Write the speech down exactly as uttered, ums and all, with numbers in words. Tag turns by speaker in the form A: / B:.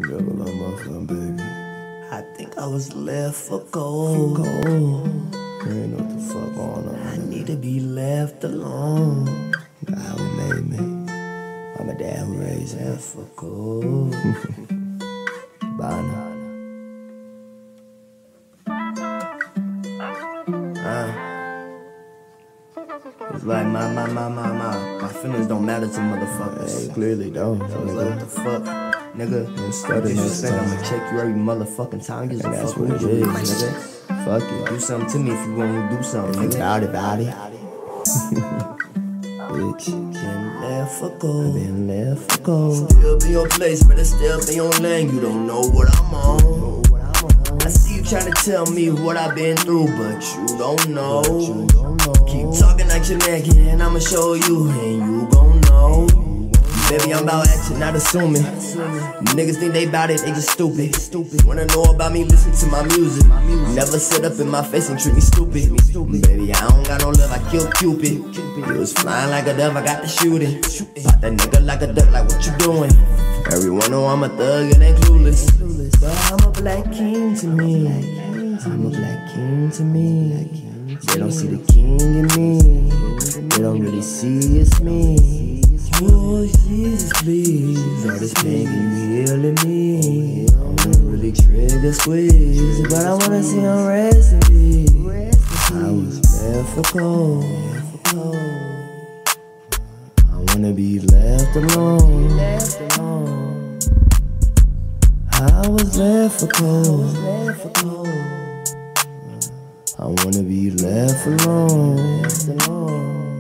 A: Yo, love my fun, baby.
B: I think I was left for gold.
A: For gold. You ain't know what the fuck going on.
B: I need to be left alone.
A: God who made me. I'm a dad who raised me.
B: Left for gold.
A: BANA.
B: Uh. It's like my, my, my, my, my, my feelings don't matter to motherfuckers.
A: Hey, clearly don't.
B: So it's like, what the fuck, nigga?
A: Don't stutter
B: You
A: next
B: think
A: time.
B: I'ma check you every motherfucking time? Gives a
A: And that's
B: fuck
A: what
B: who
A: it
B: you
A: is,
B: is,
A: nigga. Fuck it.
B: Do something to me if you want to do something,
A: Think
B: nigga.
A: about it, about it. Bitch.
B: Been left for gold.
A: Been left for gold.
B: Still be your place, but it still be on lane. You don't know what I'm on. I see you trying to tell me what I've been through, but you don't know. Keep talking like you're naked, and I'ma show you, and you gon' know. Baby, I'm about action, not assuming. Niggas think they bout it, they just stupid. Wanna know about me, listen to my music. Never sit up in my face and treat me stupid. Baby, I don't got no love, I kill Cupid. You was flying like a dove, I got the shooting. Pop that nigga like a duck, like what you doing? Everyone know I'm a thug and they clueless, but I'm a black king to me. I'm a black king to me. They don't see the king in me. They don't really see it's me. Oh, Jesus, please. All this pain, you healing me. I wanna really trigger squeeze, but I wanna see him rest in peace. I was left for gold. I wanna be left alone. I was left for gold. I wanna be left alone.